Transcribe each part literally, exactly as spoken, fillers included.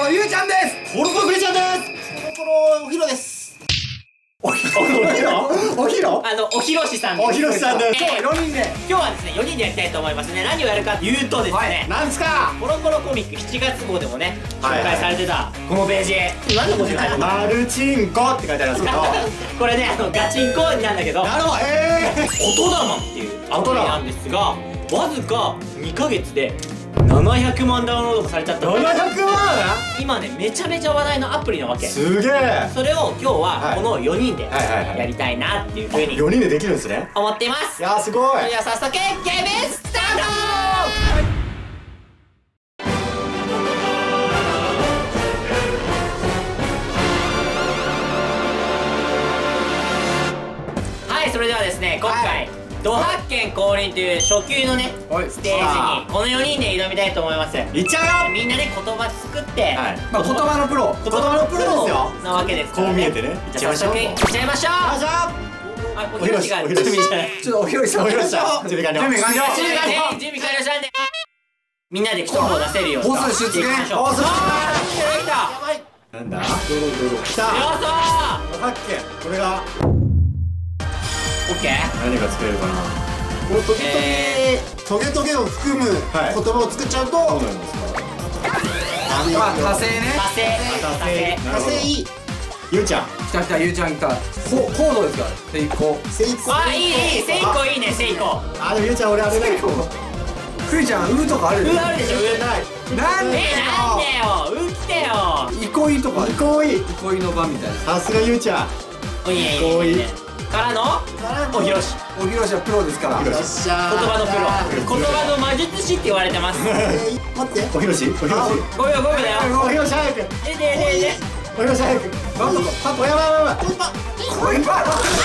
ロゆうちゃんです。 コロコロクリちゃんです。 コロコロおひろです。 おひろおひろあの、おひろしさんです。 おひろしさんです。 今日よにんで今日はですね、よにんでやりたいと思いますね。何をやるかというとですね、 なんですか。 コロコロコミックしちがつ号でもね、紹介されてたこのページ。何の文字書いてあるの？ マルチンコって書いてあるんですけどこれね、あの、ガチンコなんだけど、 なるほど。ええ音玉っていうアプリなんですが、わずかにかげつでななひゃくまんダウンロードもされちゃったの。 ななひゃくまん。 今ね、めちゃめちゃ話題のアプリなわけ。 すげえ。 それを今日はこのよにんではいはいはいやりたいなっていうふうによにんでできるんですね。 思っています。 いやーすごい。 それでは早速ゲームスタート。はい、それではですね、今回ド発見降臨という初級のねはいステージにこのよにんで挑みたいと思います。 いっちゃうよ。 みんなで言葉作って、 はい。 まあ言葉のプロ言葉のプロですよ。 なわけですからね。 こう見えてね。 じゃあ早速いっちゃいましょう。 よいしょ。 あ、おひろしがおひろし準備じゃない。 ちょっとおひろしさんおひろしさん準備完了。 準備完了準備完了。準備完了したんで、みんなで一言出せるようにボス出現していきましょう。 ボス出現あー、できた。 やばい。 なんだ。ドロドロ。きた。 よそド発見。これがー。オッケー。 何が作れるかな。 このトゲトえゲトゲトゲを含む言はい葉を作っちゃうと、 どうなるんですか。 まあ火星ね。 火星。火星。 火星ゆうちゃん。 来た来たゆうちゃん来た。ココードですから成功。 成功。 あ、いいいい。セイコいいね、セイコ。 あでもゆうちゃん俺あれだよ。 クイちゃんうーとかあるうあるでしょ、う。 なんでえ、なんでよ。う来てよ。 憩いとか憩い。 憩いの場みたいな。 さすがゆうちゃん。 おいいね、いいねいいね。からのおひろし。 おひろしはプロですから。 おひろしよっしゃー。 言葉のプロ。言葉の魔術師って言われてます。 えー待って。 おひろし。おひろし。 ごびょうごびょうだよ。 おひろし早く。 えででで。 おひろし早く。 なんとかパパやばいやばいやばい。 コイパコイパ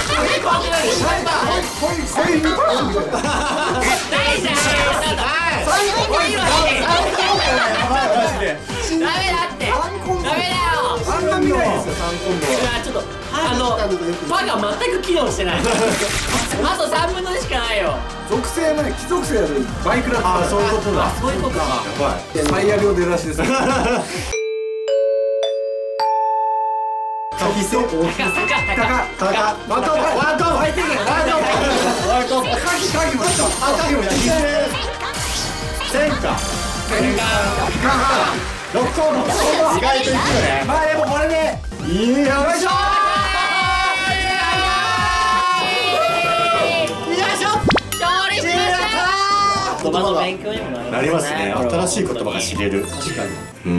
コイコイないじゃん。おひろし。 やばいマジで。 ダメだって。ダメだよ。 あんな見ないですよさんコンボうわ、ちょっとあのパが全く機能してない。あとさんぶんのいちしかないよ。 属性もね貴族性あるバイクだったあそういうことだ。 そういうことか。 やばい。 サイヤ病出だしです。 カキセ。 高高高タカワンコンワンコンワンコンワンコンカキカキも来た。 あカキもやキセ。戦果。六コンボ。意外といくよね。 まあでもこれでいいよいしょ。よいしょ。 勝利しました。言葉の勉強にもなりますね。新しい言葉が知れる。確かに。うん。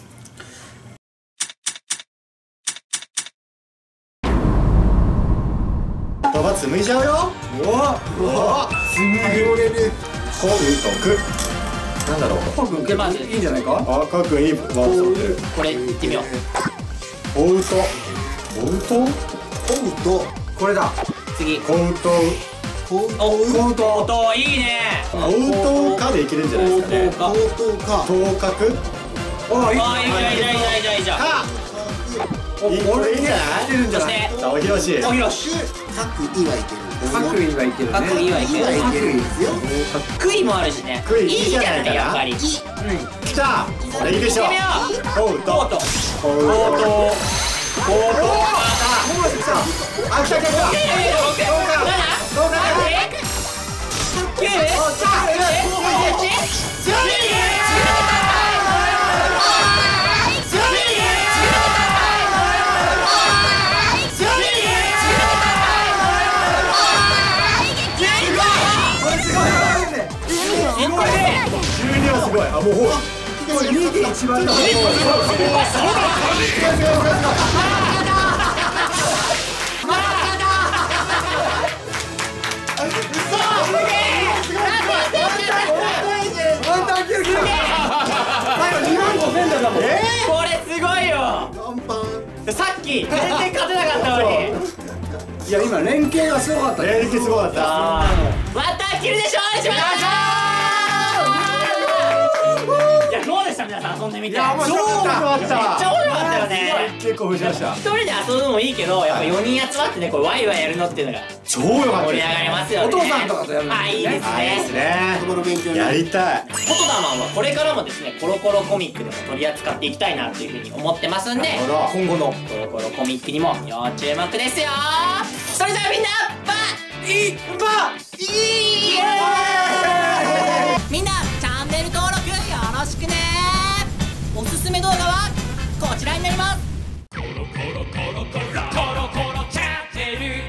言葉紡いじゃうよ。 おお頼れる。 こうとく。なんだろう。 コウ君まずいいんじゃないか。 あ、かっこいいワード持ってる。 これいってみよう。 おうと。おうと。 おうとこれだ。 次。 こうと。 こうおコウと音いいね。 おうとかでいけるんじゃないですかね。 か。 こうとか。 頭角。 おいいあ、いいじゃんいいじゃんいいじゃんいいじゃんいいじゃん。 か。 おいいこれいいんじゃない。 来てるんじゃそしない。 てさあおひろし。 おひろし。 各いはいける。 各位はいけるね。 各位はいけるいはいけるんですよ。 クイもあるしね。 クイいいじゃないいいじゃないかなやっぱり。うん。 きた。これいいでしょ。 行ってみよう。 おうと。 コート。 おうと。 コート。 あ、来た来た来た。 どうだ？九？さじゅうにはすごい。あ、もうほら。 にてんいちばんだ。ワンタンキルキル。にまんごせんだもん。 これすごいよ。 アンパン。 さっき全然勝てなかったのに。 いや今連携がすごかった。 連携すごかった。 ワンタンキルで勝利しました。いや、こうでした皆さん遊んでみて。 いや面白かった。 めっちゃ面白かったよね。 結構面白いました。 一人で遊ぶのもいいけど、やっぱよにん集まってねこうワイワイやるのっていうのが超良かった盛り上がりますよね。 お父さんとかとやるのあ、いいですあいいですね。 ね子供の勉強にやりたい。 コトダマンはこれからもですねコロコロコミックでも取り扱っていきたいなというふうに思ってますんで、 今後のコロコロコミックにも要注目ですよ。それじゃあみんなバイバイみんなチャンネル登録よろしくね。おすすめ動画はこちらになります。